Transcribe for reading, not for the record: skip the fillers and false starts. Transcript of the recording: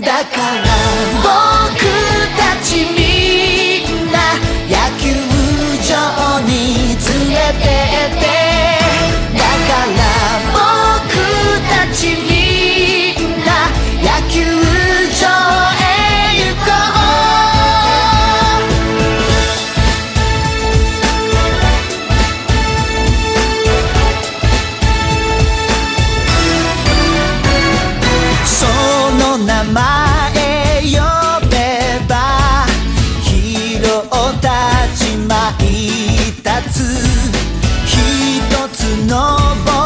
だから僕たちみんな野球場に連れてってだから僕たちみんな野球場へ行こうその名前呼べばヒーローたち舞い立つ一つの